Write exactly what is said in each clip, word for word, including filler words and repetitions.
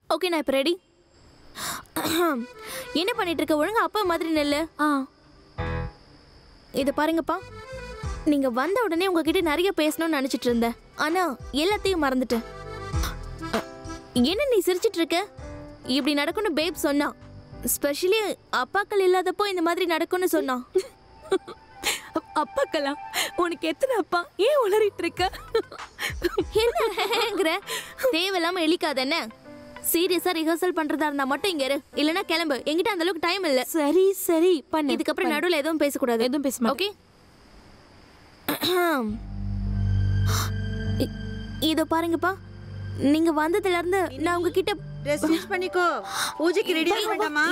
Okay நான் இப்போ ready. என்ன பண்ணிட்டு இருக்க? ஒழுங்கா அப்பா மாதிரி நெல்லு. ஆ இதை பாருங்கப்பா, நீங்க வந்த உடனே உங்ககிட்ட நிறைய பேசணும்னு நினைச்சிட்டு இருந்தேன். ஆனா எல்லாத்தையும் மறந்துட்டேன். என்ன நீ சிரிச்சிட்டு இருக்க? இப்படி நடக்கும்னு பேப் சொன்னா. ஸ்பெஷலி அப்பாக்கள் இல்லாதப்போ இந்த மாதிரி நடக்கும்னு சொன்னா. அப்பாக்களா? உனக்கு எத்தனை அப்பா? ஏன் உளறிட்டு இருக்க? என்னங்கிற? தேவையில்லாம எலிக்காத. என்ன சீரியஸா ரிஹர்சல் பண்றதா இருந்தா மட்டும் இங்க இரு, இல்லனா கிளம்பு. என்கிட்ட அந்த அளவுக்கு டைம் இல்ல. சரி சரி பண்ணு. இதுக்கப்புறம் நடுவுல எதுவும் பேசக்கூடாது. எதுவும் பேச மாட்டேன். ஓகே? இதோ பாருங்கப்பா, நீங்க வந்ததுல இருந்து நான் உங்ககிட்ட ட்ரெஸ் சேஞ்ச் பண்ணிக்கோ. பூஜைக்கு ரெடி ஆக வேண்டாமா?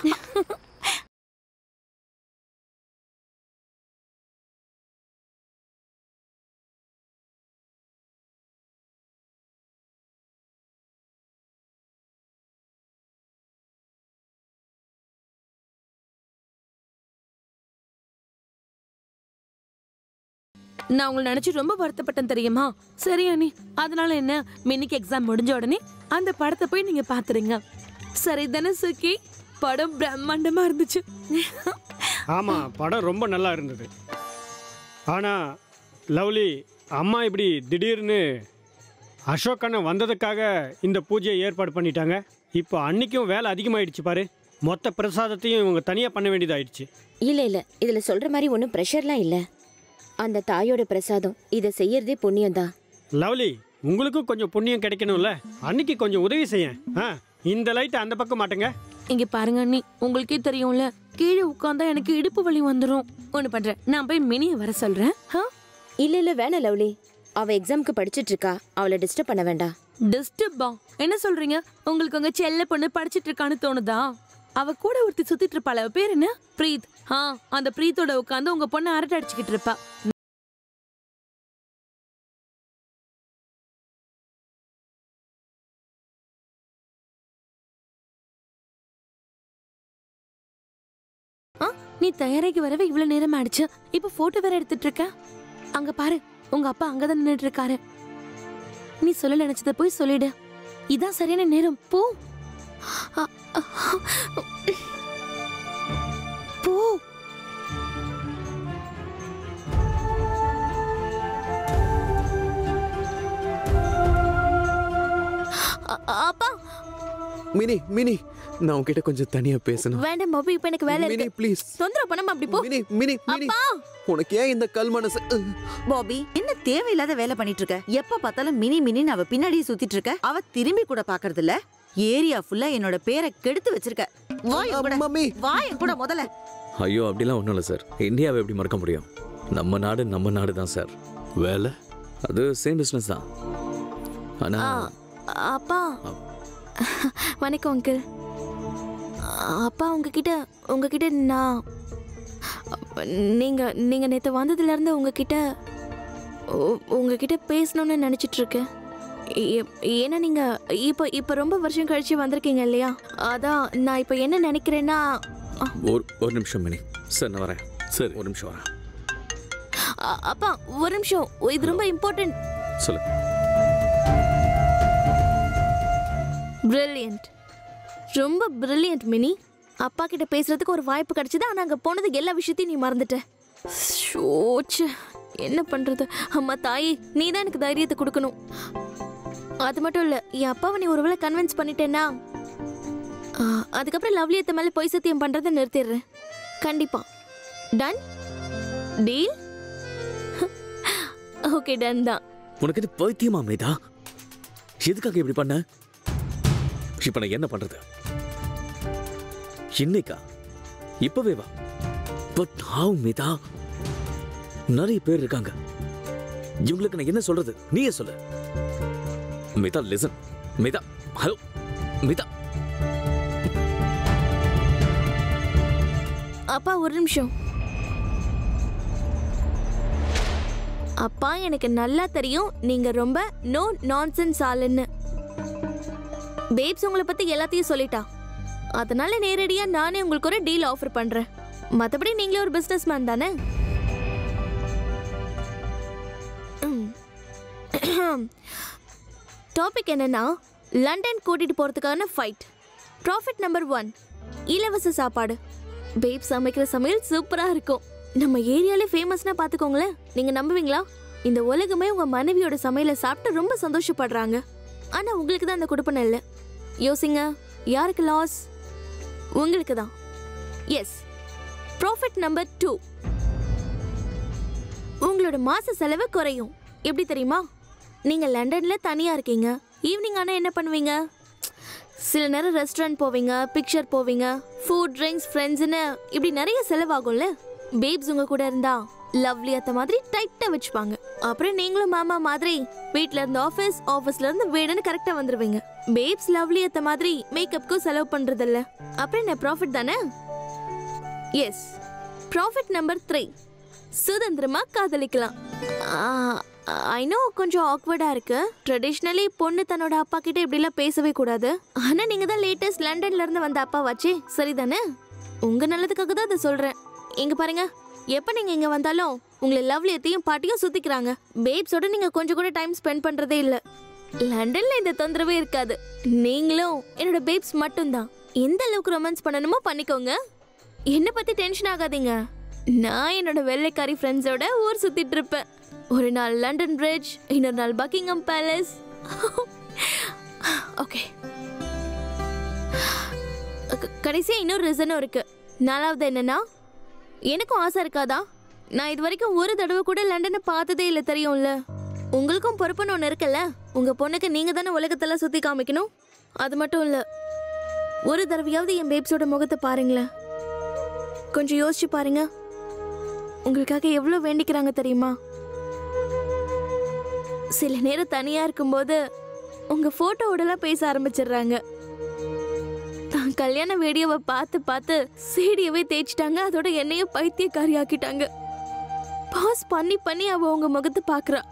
நான் உங்களை நினைச்சு ரொம்ப வருத்தப்பட்டேன் தெரியுமா? சரி அண்ணி, அதனால என்ன, மின்னிக்கு எக்ஸாம் முடிஞ்ச உடனே அந்த படத்தை போய் நீங்க பாத்துருங்க. சரி தானே சுக்கி? படம் பிரம்மாண்டமா இருந்துச்சு. ஆமா, படம் ரொம்ப நல்லா இருந்தது. ஆனா லவ்லி, அம்மா இப்படி திடீர்னு அசோக் அண்ணன் வந்ததுக்காக இந்த பூஜையை ஏற்பாடு பண்ணிட்டாங்க. இப்போ அன்னைக்கும் வேலை அதிகமாயிடுச்சு பாரு. மொத்த பிரசாதத்தையும் இவங்க தனியாக பண்ண வேண்டியதாயிடுச்சு. இல்லை இல்லை, இதில் சொல்கிற மாதிரி ஒன்றும் ப்ரெஷர்லாம் இல்லை. அந்த தாயோட பிரசாதம், இதை செய்யறதே புண்ணியம்தான். லவ்லி, உங்களுக்கும் கொஞ்சம் புண்ணியம் கிடைக்கணும்ல, அன்னைக்கு கொஞ்சம் உதவி செய்ய. ஆ, இந்த லைட் அந்த பக்கம் மாட்டுங்க. இங்க பாருங்க அண்ணி, உங்களுக்கே தெரியும்ல, கீழே உட்கார்ந்தா எனக்கு இடுப்பு வலி வந்துடும். ஒண்ணு பண்றேன், நான் போய் மினியை வர சொல்றேன். இல்ல இல்ல வேணாம் லவ்லி, அவ எக்ஸாம்க்கு படிச்சிட்டு இருக்கா, அவளை டிஸ்டர்ப் பண்ண வேண்டாம். டிஸ்டர்பா? என்ன சொல்றீங்க? உங்களுக்கு உங்க செல்ல பொண்ணு படிச்சிட்டு இருக்கான்னு தோணுதா? அவ கூட ஒருத்தி சுத்திட்டு இருப்பாள், அவ பேர் என்ன? பிரீத். ஆ, அந்த பிரீத்தோட உட்காந்து உங்க பொண்ணு அரட்டை அடிச்சுக்கிட்டு இருப்பா. நீ தயாராகி வரவே இவ்வளவு நேரம் ஆயிடுச்சு. இப்ப போட்டோ வேற எடுத்துட்டு இருக்க. அங்க பாரு, உங்க அப்பா அங்கதான் நின்னுட்டு இருக்காரு. நீ சொல்ல நினைச்சத போய் சொல்லிடு. இதான் சரியான நேரம். போ போ. அப்பா. மினி மினி, நான் உன்கிட்ட கொஞ்சம் தனியா பேசணும். வேண்டாம் பாபு, இப்ப எனக்கு வேலை இருக்கு. மினி ப்ளீஸ். தொந்தரவு பண்ணாம அப்படி போ. மினி மினி மினி, உனக்கு ஏன் இந்த கல் மனசு? பாபி, என்ன தேவையில்லாத வேலை பண்ணிட்டு இருக்க? எப்ப பார்த்தாலும் மினி மினின்னு அவ பின்னாடியே சுத்திட்டு இருக்க. அவ திரும்பி கூட பாக்குறது இல்ல. ஏரியா ஃபுல்லா என்னோட பேரை கெடுத்து வச்சிருக்க. வாய் கூட மம்மி, வாய் கூட முதல்ல. ஐயோ, அப்படிலாம் ஒன்றும் இல்லை சார். இந்தியாவை எப்படி மறக்க முடியும்? நம்ம நாடு நம்ம நாடு தான் சார். வேலை அது சேம் பிஸ்னஸ் தான். ஆனா அப்பா, வணக்கம் அங்கிள். அப்பா, உங்ககிட்ட உங்ககிட்ட நான் நீங்க நீங்க நேற்று வந்ததுல இருந்து உங்ககிட்ட உங்ககிட்ட பேசணும்னு நினைச்சிட்டு இருக்கேன். ஏன்னா நீங்க இப்போ இப்போ ரொம்ப வருஷம் கழிச்சு வந்திருக்கீங்க இல்லையா? அதான் நான் இப்போ என்ன நினைக்கிறேன்னா. ஒரு ஒரு நிமிஷம் மினி சார், நான் வரேன். சரி, ஒரு நிமிஷம் வரேன். அப்பா ஒரு நிமிஷம், இது ரொம்ப இம்பார்ட்டன்ட். சொல்லு. பிரில்லியன்ட், ரொம்ப பிரில்லியன்ட் மினி. அப்பா கிட்ட பேசுறதுக்கு ஒரு வாய்ப்பு கிடைச்சது, ஆனால் அங்கே போனதுக்கு எல்லா விஷயத்தையும் நீ மறந்துட்ட. ஷோச்சு, என்ன பண்றது? அம்மா தாயே, நீ தான் எனக்கு தைரியத்தை கொடுக்கணும். அது மட்டும் இல்லை, என் அப்பாவை நீ ஒருவேளை கன்வின்ஸ் பண்ணிட்டேன்னா அதுக்கப்புறம் லவ்லியத்தை மேலே பொய் சத்தியம் பண்ணுறதை நிறுத்திடுறேன். கண்டிப்பா. Ton deal? ஓகே, டன் தான். உனக்கு இது பைத்தியமா மேதா? எதுக்காக இப்படி பண்ண? இப்ப நான் என்ன பண்றது? இன்னைக்கா? இப்பவே வா. But how Medha? நிறைய பேர் இருக்காங்க, இவங்களுக்கு நான் என்ன சொல்றது? நீயே சொல்லு. மேதா லிசன். மேதா, ஹலோ மேதா. அப்பா ஒரு நிமிஷம். அப்பா, எனக்கு நல்லா தெரியும் நீங்க ரொம்ப நோ நான்சென்ஸ் ஆளுன்னு. பேப்ஸ் உங்களை பத்தி எல்லாத்தையும் சொல்லிட்டா. அதனால நேரடியா நானே உங்களுக்கு ஒரு டீல் ஆஃபர் பண்றேன். மற்றபடி நீங்களே ஒரு பிசினஸ் மேன் தானே? டாபிக் என்னன்னா, லண்டன் கூட்டிட்டு போறதுக்கான ஃபைட். ப்ராஃபிட் நம்பர் ஒன், இலவச சாப்பாடு. பேப் சமைக்கிற சமையல் சூப்பரா இருக்கும். நம்ம ஏரியாலே ஃபேமஸ்னா பாத்துக்கோங்களேன். நீங்க நம்புவீங்களா? இந்த உலகமே உங்க மனைவியோட சமையலை சாப்பிட்டு ரொம்ப சந்தோஷப்படுறாங்க. ஆனா உங்களுக்கு தான் அந்த குடுப்பனை இல்லை. யோசிங்க, யாருக்கு லாஸ்? உங்களுக்கு தான். எஸ். ப்ராஃபிட் நம்பர் டூ, உங்களோட மாச செலவு குறையும். எப்படி தெரியுமா? நீங்க லண்டன்ல தனியா இருக்கீங்க. ஈவினிங் ஆனா என்ன பண்ணுவீங்க? சில நேரம் ரெஸ்டாரண்ட் போவீங்க, பிக்சர் போவீங்க, ஃபுட், ட்ரிங்க்ஸ், ஃப்ரெண்ட்ஸ்னு இப்படி நிறைய செலவாகும்ல. பேப்ஸ் உங்க கூட இருந்தா லவ்லி அத்த மாதிரி டைட்டா வச்சுப்பாங்க. அப்புறம் நீங்களும் மாமா மாதிரி வீட்ல இருந்து ஆஃபீஸ், ஆஃபீஸ்ல இருந்து வீடுன்னு கரெக்டா வந்துருவீங்க. பேப்ஸ் லவ்லி அத்த மாதிரி மேக்கப்க்கு செலவு பண்றது இல்ல. அப்புறம் என்ன, ப்ராஃபிட் தானே? எஸ். ப்ராஃபிட் நம்பர் த்ரீ, சுதந்திரமா காதலிக்கலாம். ஐ நோ கொஞ்சம் ஆக்வர்டா இருக்கு. ட்ரெடிஷ்னலி பொண்ணு தன்னோட அப்பா கிட்ட இப்படிலாம் பேசவே கூடாது. ஆனா நீங்க தான் லேட்டஸ்ட் லண்டன்ல இருந்து வந்த அப்பா வாச்சே, சரிதானே? உங்க நல்லதுக்காக தான் அதை சொல்றேன். இங்க பாருங்க, எப்ப நீங்க இங்க வந்தாலும் உங்களை லவ்லியத்தையும் பாட்டியும் சுத்திக்கிறாங்க. பேப்ஸோட நீங்க கொஞ்சம் கூட டைம் ஸ்பெண்ட் பண்றதே இல்ல. லண்டன்ல இந்த தொந்தரவே இருக்காது. நீங்களும் என்னோட பேப்ஸ் மட்டும்தான். எந்த அளவுக்கு ரொமான்ஸ் பண்ணணுமோ பண்ணிக்கோங்க. என்ன பத்தி டென்ஷன் ஆகாதீங்க. நான் என்னோட வெள்ளைக்காரி ஃப்ரெண்ட்ஸோட ஊர் சுத்திட்டு இருப்பேன். ஒரு நாள் லண்டன் பிரிட்ஜ், இன்னொரு நாள் பக்கிங்ஹாம் பேலஸ். ஓகே, கடைசியா இன்னொரு ரீசனும் இருக்கு. நாலாவது என்னன்னா, எனக்கும் ஆசை இருக்காதா? நான் இது வரைக்கும் ஒரு தடவை கூட லண்டனை பார்த்ததே இல்லை, தெரியும்ல? உங்களுக்கும் பொறுப்புன்னு ஒன்று இருக்குல்ல. உங்க பொண்ணுக்கு நீங்க தானே உலகத்தெல்லாம் சுத்தி காமிக்கணும். அது மட்டும் இல்ல, ஒரு தடவையாவது என் பேப்ஸோட முகத்தை பாருங்களேன். கொஞ்சம் யோசிச்சு பாருங்க. உங்களுக்காக எவ்வளவு வேண்டிக்கிறாங்க தெரியுமா? சில நேரம் தனியா இருக்கும்போது உங்க போட்டோவோடலாம் பேச ஆரம்பிச்சிடுறாங்க. தான் கல்யாண வீடியோவை பார்த்து பார்த்து சீடியவே தேய்ச்சிட்டாங்க. அதோட என்னையும் பைத்தியக்காரி ஆக்கிட்டாங்க. பாஸ் பண்ணி பண்ணி அவ உங்க முகத்தை பாக்குறா.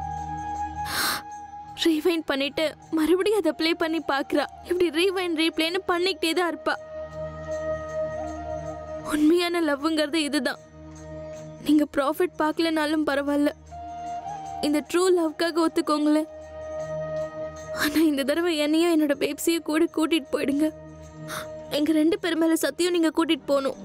ரீவைண்ட் பண்ணிட்டு மறுபடியும் அதை ப்ளே பண்ணி பாக்குறா. இப்படி ரீவைண்ட் ரீப்ளேன்னு பண்ணிக்கிட்டே தான் இருப்பா. உண்மையான லவ்ங்கிறது இதுதான். நீங்க ப்ராஃபிட் பார்க்கலனாலும் பரவாயில்ல, இந்த ட்ரூ லவ்க்காக ஒத்துக்கோங்களேன். ஆனா இந்த தடவை என்னையும் என்னோட பேப்ஸையும் கூட கூட்டிட்டு போயிடுங்க. எங்க ரெண்டு பேர் மேல சத்தியம் நீங்க கூட்டிட்டு போகணும்.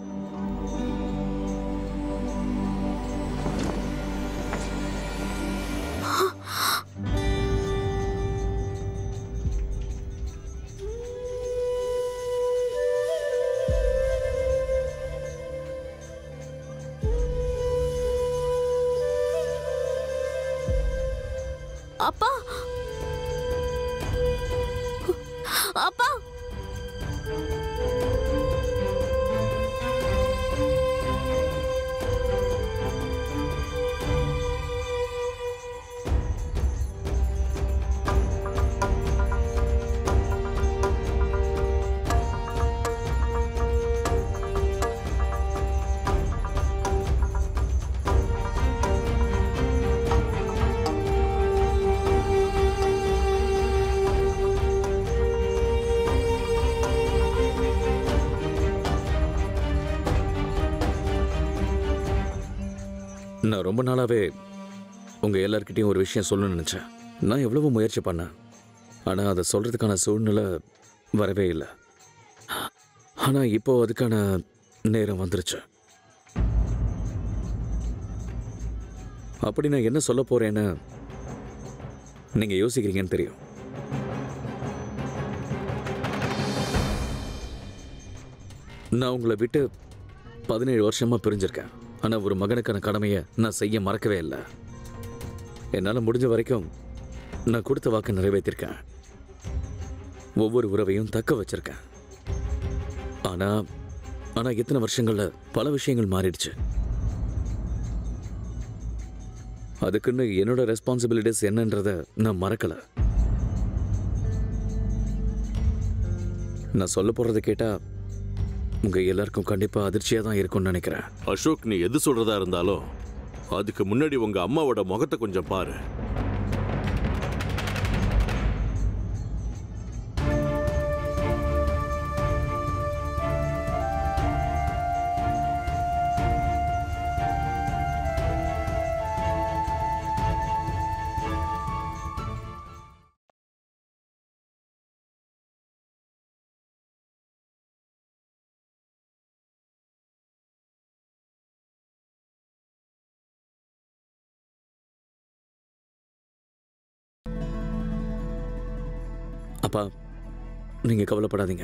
அப்பா, அப்பா, நான் ரொம்ப நாளாவே உங்க எல்லார்கிட்டையும் ஒரு விஷயம் சொல்லணும்னு நினைச்சேன். நான் எவ்வளவோ முயற்சி பண்ணேன், ஆனா அதை சொல்றதுக்கான சூழ்நிலை வரவே இல்லை. ஆனா இப்போ அதுக்கான நேரம் வந்துருச்சு. அப்படி நான் என்ன சொல்ல போறேன்னு நீங்க யோசிக்கிறீங்கன்னு தெரியும். நான் உங்களை விட்டு பதினேழு வருஷமா பிரிஞ்சிருக்கேன். ஆனா ஒரு மகனுக்கான கடமையை நான் செய்ய மறக்கவே இல்லை. என்னால் முடிஞ்ச வரைக்கும் நான் கொடுத்த வாக்கை நிறைவேற்றிருக்கேன். ஒவ்வொரு உறவையும் தக்க வச்சிருக்கேன். ஆனா ஆனா இத்தனை வருஷங்கள்ல பல விஷயங்கள் மாறிடுச்சு. அதுக்குன்னு என்னோட ரெஸ்பான்சிபிலிட்டிஸ் என்னன்றதை நான் மறக்கல. நான் சொல்ல போறதை கேட்டா உங்க எல்லாருக்கும் கண்டிப்பா அதிர்ச்சியா தான் இருக்கும்னு நினைக்கிறேன். அசோக், நீ எது சொல்றதா இருந்தாலும் அதுக்கு முன்னாடி உங்க அம்மாவோட முகத்தை கொஞ்சம் பாரு. அப்பா நீங்க கவலைப்படாதீங்க.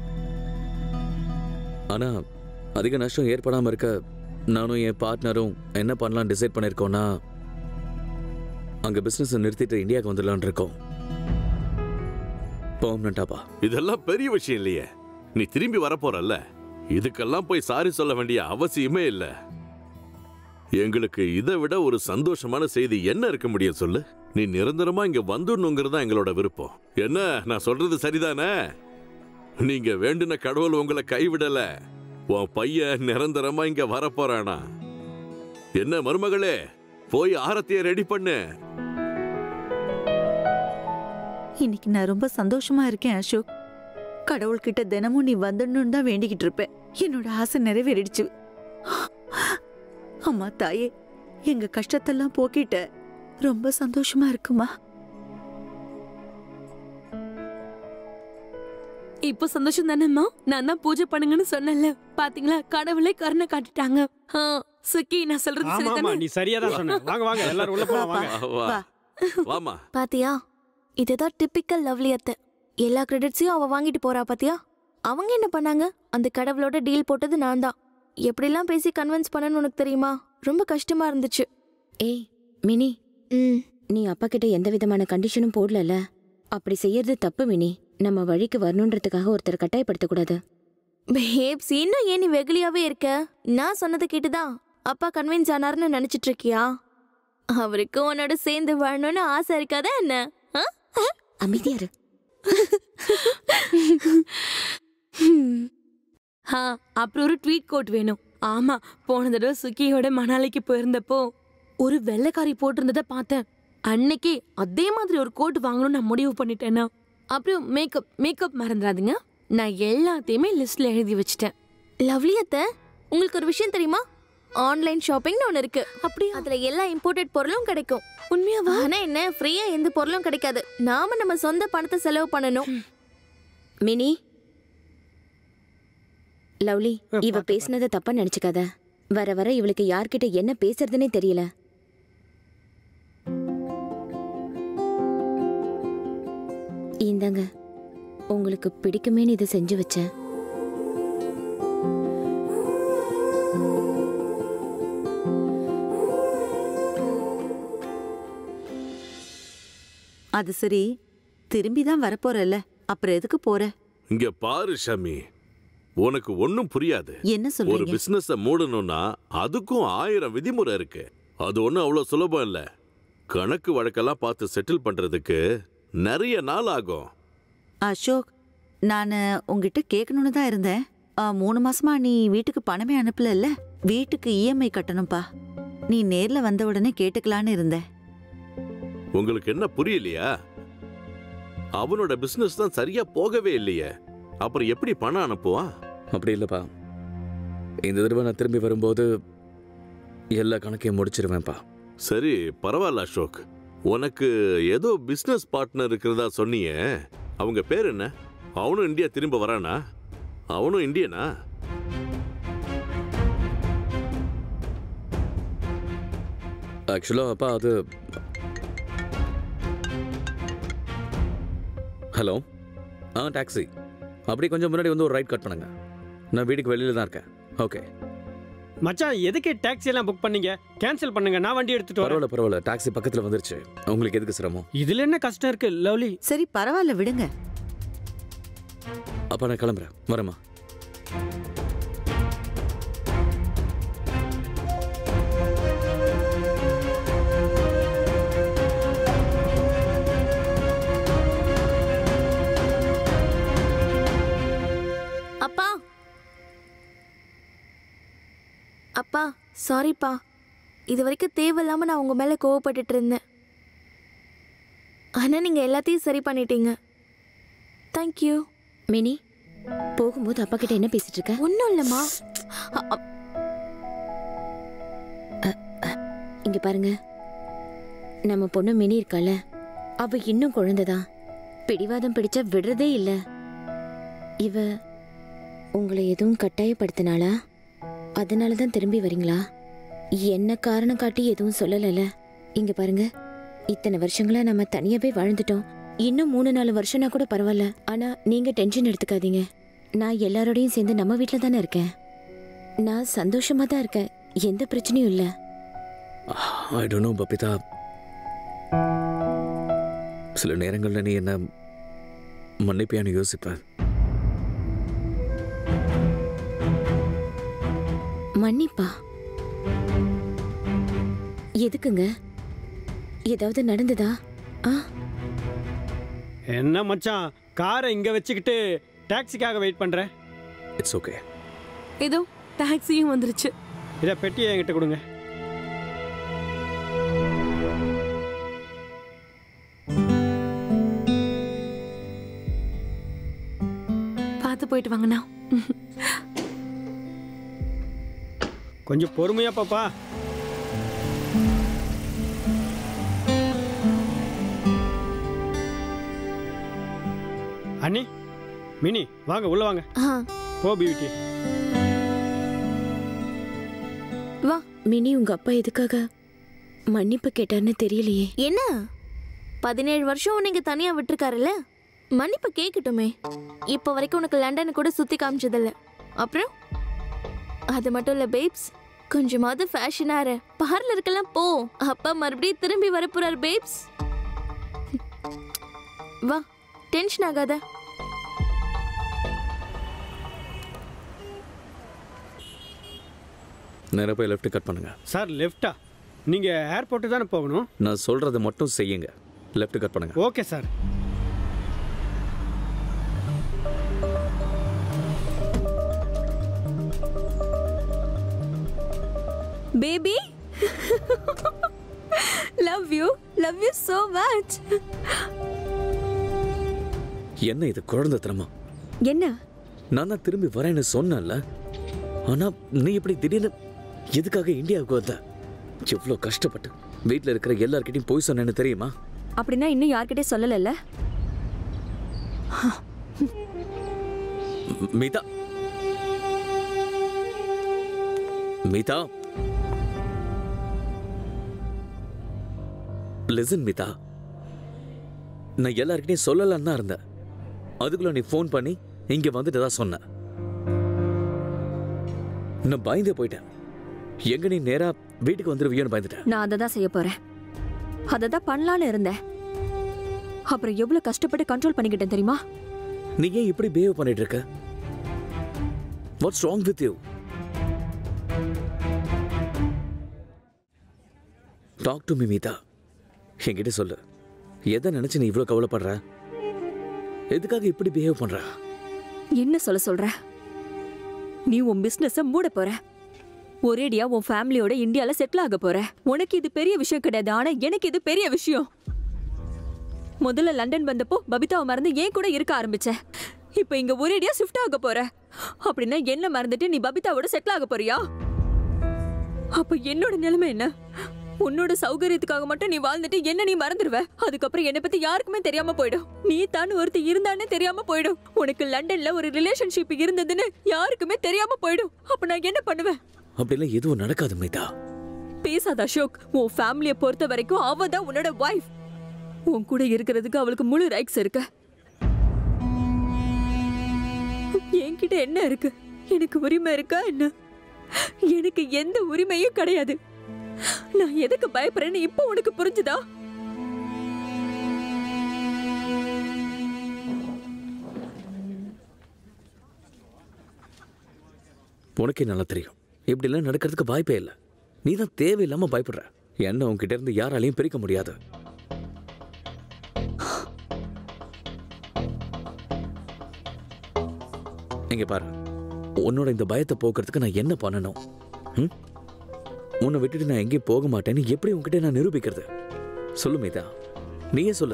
ஆனா அதிக நஷ்டம் ஏற்படாம இருக்க நானும் என் பார்ட்னரும் என்ன பண்ணலாம் டிசைட் பண்ணிருக்கோம்னா, அங்க பிசினஸ் நிறுத்திட்டு இந்தியாவுக்கு வந்துடலான் இருக்கோம். பெர்மனண்டாப்பா. இதெல்லாம் பெரிய விஷயம் இல்லையே. நீ திரும்பி வரப்போறல்ல, இதுக்கெல்லாம் போய் சாரி சொல்ல வேண்டிய அவசியமே இல்ல. எங்களுக்கு இதை விட ஒரு சந்தோஷமான செய்தி என்ன இருக்க முடியும் சொல்லு? நீ நிரந்தரமா இங்க வந்துடணுங்கிறதா எங்களோட விருப்பம். என்ன நான் சொல்றது சரிதானே? நீங்க வேண்டின கடவுள் உங்களை கைவிடல. உன் பையன் நிரந்தரமா இங்க வரப்போறானா? என்ன மருமகளே, போய் ஆரத்திய ரெடி பண்ணு. இன்னைக்கு நான் ரொம்ப சந்தோஷமா இருக்கேன் அசோக். கடவுள்கிட்ட தினமும் நீ வந்துடணும்னு தான் வேண்டிக்கிட்டு இருப்பேன். என்னோட ஆசை நிறைவேறிடுச்சு. அம்மா தாயே, எங்க கஷ்டத்தெல்லாம் போக்கிட்ட. ரொம்ப சந்தோஷமா இருக்குமா? இப்போ சந்தோஷம் தானேம்மா? நான் தான் பூஜை பண்ணுங்கன்னு சொன்னேன்ல, பாத்தீங்களா? கடவுளே கருணை காட்டிட்டாங்க. ஆ, சுக்கி நான் சொல்றது ஆமா ஆமா சரிதானே? நீ சரியா தான் சொன்ன. வாங்க வாங்க எல்லாரும் உள்ள போலாம் வாங்க. வா, வா. வாமா. பாத்தியா, இதுதான் டிப்பிக்கல் லவ்லி அத்தை. எல்லா கிரெடிட்ஸையும் அவ வாங்கிட்டு போறா பாத்தியா? அவங்க என்ன பண்ணாங்க? அந்த கடவுளோட டீல் போட்டது நான் தான். எப்படிலாம் பேசி கன்வின்ஸ் பண்ணணும்னு உனக்கு தெரியுமா? ரொம்ப கஷ்டமா இருந்துச்சு. ஏய் மினி, ம் நீ அப்பா கிட்ட எந்த விதமான கண்டிஷனும் போடலல. அப்படி செய்யறது தப்பு மினி. நம்ம வழிக்கு வரணுன்றதுக்காக ஒருத்தர் கட்டாயப்படுத்தக்கூடாது. பேப்ஸ், இன்னும் ஏன் நீ வெகுளியாவே இருக்க? நான் சொன்னதை கேட்டுதான் அப்பா கன்வின்ஸ் ஆனார்னு நினைச்சிட்டு இருக்கியா? அவருக்கு உன்னோட சேர்ந்து வாழணும்னு ஆசை இருக்காதா என்ன? ஆ? அமைதியாரு. ஆ, அப்புறம் ஒரு ட்வீட் கோட் வேணும். ஆமா, போன தடவை சுக்கியோட மணாலிக்கு போயிருந்தப்போ ஒரு வெள்ளைக்காரி போட்டிருந்ததை பார்த்தேன். அன்னைக்கே அதே மாதிரி ஒரு கோட் வாங்கணும்னு நான் முடிவு பண்ணிட்டேன்னா. அப்புறம் மேக்கப் மேக்கப் மறந்துடாதீங்க. நான் எல்லாத்தையுமே லிஸ்ட்ல எழுதி வச்சிட்டேன். லவ்லி அத்தை, உங்களுக்கு ஒரு விஷயம் தெரியுமா? ஆன்லைன் ஷாப்பிங்னு ஒன்று இருக்கு. அப்படி அதுல எல்லா இம்போர்ட்டட் பொருளும் கிடைக்கும். உண்மையாவா? ஆனா என்ன, ஃப்ரீயா எந்த பொருளும் கிடைக்காது. நாம நம்ம சொந்த பணத்தை செலவு பண்ணணும். மினி, லவ்லி, இவ பேசுனத தப்பா நினைச்சுக்காத. வர வர இவளுக்கு யார்கிட்ட என்ன பேசுறதுன்னே தெரியல. இந்தாங்க, உங்களுக்கு பிடிக்குமேன்னு இதை செஞ்சு வச்சேன். அது சரி, திரும்பி தான் வரப்போறல்ல, அப்புறம் எதுக்கு போற? இங்க பாரு ஷமி, உனக்கு ஒன்னும் புரியாது. என்ன ஒரு சொல்றீங்க? பிசினஸ மூடணும்னா அதுக்கும் ஆயிரம் விதிமுறை இருக்கு. அது ஒண்ணும் அவ்வளவு சுலபம் இல்ல. கணக்கு வழக்கெல்லாம் பார்த்து செட்டில் பண்றதுக்கு நிறைய நாள் ஆகும். அசோக், நான் உங்ககிட்ட கேட்கணும்னு தான் இருந்தேன். ஆ, மூணு மாசமா நீ வீட்டுக்கு பணமே அனுப்பல. வீட்டுக்கு இஎம்ஐ கட்டணும்பா. நீ நேர்ல வந்த உடனே கேட்டுக்கலான்னு இருந்தேன். உங்களுக்கு என்ன புரியலையா? அவனோட பிசினஸ் தான் சரியா போகவே இல்லையே, அப்புறம் எப்படி பணம் அனுப்புவான்? அப்படி இல்லப்பா, இந்த தடவை நான் திரும்பி வரும்போது எல்லா கணக்கையும் முடிச்சிருவேன்ப்பா. சரி பரவாயில்ல அசோக். உனக்கு ஏதோ பிசினஸ் பார்ட்னர் இருக்கிறதா சொன்னியே, அவங்க பேர் என்ன? அவனும் இந்தியா திரும்ப வரானா? அவனும் இந்தியனா? ஆக்சுவலா அப்பா அது... ஹலோ, ஆ டாக்ஸி. அப்படி கொஞ்சம் முன்னாடி வந்து ஒரு ரைட் கட் பண்ணுங்க. நான் வீட்டுக்கு வெளியில தான் இருக்கேன். ஓகே மச்சான், எதுக்கு டாக்ஸி எல்லாம் புக் பண்ணீங்க? கேன்சல் பண்ணுங்க, நான் வண்டி எடுத்துட்டு வரேன். பரவாயில்ல பரவாயில்ல, டாக்ஸி பக்கத்துல வந்துருச்சு. உங்களுக்கு எதுக்கு சிரமம்? இதுல என்ன கஷ்டம் இருக்கு லவ்லி? சரி பரவாயில்ல, விடுங்க. அப்பா நான் கிளம்புறேன், வரேம்மா. அப்பா அப்பா சாரிப்பா. இது வரைக்கும் தேவையில்லாம நான் உங்க மேல கோவப்பட்டுட்டு இருந்தேன். ஆனா நீங்க எல்லாத்தையும் சரி பண்ணிட்டீங்க. தேங்க்யூ. மினி, போகும்போது அப்பா கிட்ட என்ன பேசிட்டு இருக்க? ஒன்றும் இல்லைம்மா. இங்க பாருங்க, நம்ம பொண்ணு மினி இருக்கால, அவ இன்னும் குழந்தைதான். பிடிவாதம் பிடிச்சா விடுறதே இல்ல. இவ உங்களை எதுவும் கட்டாயப்படுத்தினாளா? அதனாலதான் திரும்பி வரீங்களா? என்ன காரணம் காட்டி எதுவும் சொல்லல. இங்க பாருங்க, இத்தனை வருஷங்களா நம்ம தனியாவே வாழ்ந்துட்டோம். இன்னும் மூணு நாலு வருஷம்னா கூட பரவாயில்ல. ஆனா நீங்க டென்ஷன் எடுத்துக்காதீங்க. நான் எல்லாரோடையும் சேர்ந்து நம்ம வீட்டில் தானே இருக்கேன். நான் சந்தோஷமா தான் இருக்கேன். எந்த பிரச்சனையும் இல்லை. I don't know Babita. சில நேரங்களில் நீ என்ன மன்னிப்பியான்னு யோசிப்பேன். மன்னிப்பா? எதுக்குங்க? ஏதாவது நடந்ததா? ஆ என்ன மச்சான், காரை இங்க வச்சுக்கிட்டு டாக்ஸிக்காக வெயிட் பண்றேன். It's okay. இதோ டாக்ஸியும் வந்துருச்சு. இதை பெட்டியை என்கிட்ட கொடுங்க. பார்த்து போயிட்டு வாங்கண்ணா. கொஞ்சம் பொறுமையா பாப்பா. அண்ணி, மினி வாங்க, உள்ள வாங்க. ஆ, போ பியூட்டி. வா. மினி, உங்க அப்பா எதுக்காக மன்னிப்பு கேட்டார்னு தெரியலையே. என்ன பதினேழு வருஷம் நீங்க தனியா விட்டுருக்காருல்ல, மன்னிப்பு கேட்கட்டுமே. இப்போ வரைக்கும் உனக்கு லண்டனை கூட சுத்தி காமிச்சதில்ல. அப்புறம் அது மட்டும் இல்ல பேப்ஸ், கொஞ்சமாவது ஃபேஷனாரு பார்லருக்கெல்லாம் போ. அப்பா மறுபடியும் திரும்பி வரப்போறாரு பேப்ஸ். வா, டென்ஷன் ஆகாத. நேராக போய் லெஃப்ட் கட் பண்ணுங்க. சார் லெஃப்டா? நீங்க ஏர்போர்ட்டு தானே போகணும். நான் சொல்றதை மட்டும் செய்யுங்க. லெஃப்ட் கட் பண்ணுங்க. Okay sir. Baby, love you, love you so much. என்ன இது குழந்தைத்தனமா? என்ன? நான் தான் திரும்பி வரேன்னு சொன்னேன்ல. ஆனா நீ இப்படி திடீர்னு எதுக்காக இந்தியாவுக்கு வந்த? எவ்வளோ கஷ்டப்பட்டு வீட்டில் இருக்கிற எல்லார்கிட்டையும் போய் சொன்னேன்னு தெரியுமா? அப்படின்னா இன்னும் யார்கிட்டயும் சொல்லல. மீதா, மீதா, லிசன் மீதா, நான் எல்லார்கிட்டையும் சொல்லலான்னு தான் இருந்தேன். அதுக்குள்ள நீ ஃபோன் பண்ணி இங்க வந்துட்டு தான் சொன்ன. நான் பயந்தே போயிட்டேன். எங்க நீ நேரா வீட்டுக்கு வந்துருவியோன்னு பயந்துட்டேன். நான் அதை தான் செய்ய போறேன். அதை தான் பண்ணலான்னு இருந்தேன். அப்புறம் எவ்வளவு கஷ்டப்பட்டு கண்ட்ரோல் பண்ணிக்கிட்டேன் தெரியுமா? நீ ஏன் இப்படி பிஹேவ் பண்ணிட்டு இருக்க? What's wrong with you? Talk to me Meetha. என்கிட்ட சொல்லு. எதை நினைச்சு நீ இவ்வளவு கவலைப்படுற? எதுக்காக இப்படி பிஹேவ் பண்ற? என்ன சொல்ல சொல்ற? நீ உன் பிசினஸ மூட போற. ஒரேடியா உன் ஃபேமிலியோட இந்தியால செட்டில் ஆக போற. உனக்கு இது பெரிய விஷயம் கிடையாது. ஆனா எனக்கு இது பெரிய விஷயம். முதல்ல லண்டன் வந்தப்போ பபிதாவை மறந்து ஏன் கூட இருக்க ஆரம்பிச்ச. இப்ப இங்க ஒரேடியா ஷிஃப்ட் ஆக போற. அப்படின்னா என்ன மறந்துட்டு நீ பபிதாவோட செட்டில் ஆக போறியா? அப்ப என்னோட நிலைமை என்ன? உன்னோட சௌகரியத்துக்காக மட்டும் நீ வாழ்ந்துட்டு என்ன நீ மறந்துடுவ. அதுக்கப்புறம் என்னை பத்தி யாருக்குமே தெரியாம போயிடும். நீ தான் ஒருத்தி இருந்தானே தெரியாம போயிடும். உனக்கு லண்டன்ல ஒரு ரிலேஷன்ஷிப் இருந்ததுன்னு யாருக்குமே தெரியாம போயிடும். அப்ப நான் என்ன பண்ணுவேன்? அப்படிலாம் எதுவும் நடக்காது மீதா. பேசாத அசோக். உன் ஃபேமிலியை பொறுத்த வரைக்கும் அவ தான் உன்னோட வைஃப். உன் கூட இருக்கிறதுக்கு அவளுக்கு முழு ரைட்ஸ் இருக்கு. என்கிட்ட என்ன இருக்கு? எனக்கு உரிமை இருக்கா என்ன? எனக்கு எந்த உரிமையும் கிடையாது. நான் எதுக்கு பயப்படுறேன்னு இப்போ உனக்கு புரிஞ்சுதா? உனக்கே நல்லா தெரியும் இப்படிலாம் நடக்கிறதுக்கு வாய்ப்பே இல்லை. நீ தான் தேவையில்லாம பயப்படுற. என்ன உன்கிட்ட இருந்து யாராலையும் பிரிக்க முடியாது. இங்க பாரு, உன்னோட இந்த பயத்தை போக்குறதுக்கு நான் என்ன பண்ணணும்? உன்னை விட்டுட்டு நான் எங்கேயும் போக மாட்டேன்னு எப்படி உன்கிட்ட நான் நிரூபிக்கிறது? சொல்லு மீதா, நீயே சொல்லு.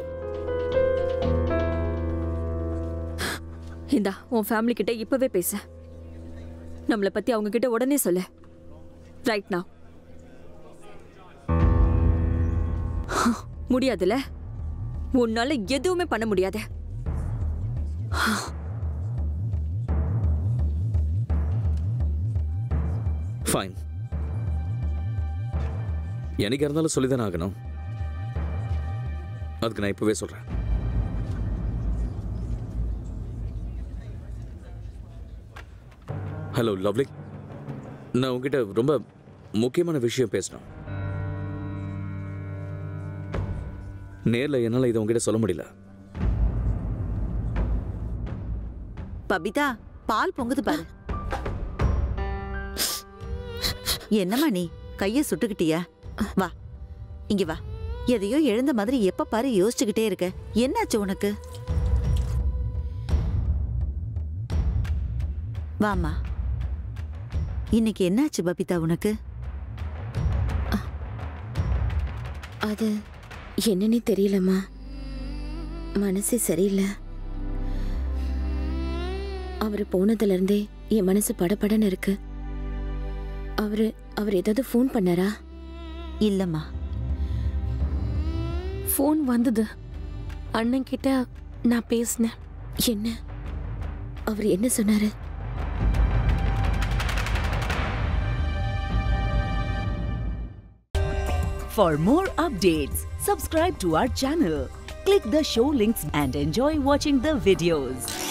இந்தா உன் ஃபேமிலி கிட்ட இப்பவே பேச. நம்மளை பத்தி அவங்க கிட்ட உடனே சொல்லு. Right now. முடியாதுல? உன்னால எதுவுமே பண்ண முடியாது. ஃபைன். எனக்கு இருந்தாலும் சொல்லிதானே ஆகணும். அதுக்கு நான் இப்பவே சொல்றேன். ஹலோ லவ்லி, நான் உங்ககிட்ட ரொம்ப முக்கியமான விஷயம் பேசணும். நேர்ல என்னால இதை உங்ககிட்ட சொல்ல முடியல. பபிதா, பால் பொங்குது பாரு. என்னம்மா நீ கைய சுட்டுக்கிட்டியா? வா இங்க வா. எதையோ எழுந்த மாதிரி எப்ப பாரு யோசிச்சுக்கிட்டே இருக்க. என்னாச்சு உனக்கு? வாமா. இன்னைக்கு என்னாச்சு பபிதா உனக்கு? அது என்னன்னே தெரியலம்மா. மனசே சரியில்லை. அவரு போனதுல இருந்தே என் மனசு படபடன்னு இருக்கு. அவரு அவர் ஏதாவது ஃபோன் பண்ணாரா? இல்லம்மா. ஃபோன் வந்தது. அண்ணன் கிட்ட நான் பேசினேன். என்ன? அவர் என்ன சொன்னாரு? For more updates, subscribe to our channel, click the show links and enjoy watching the videos.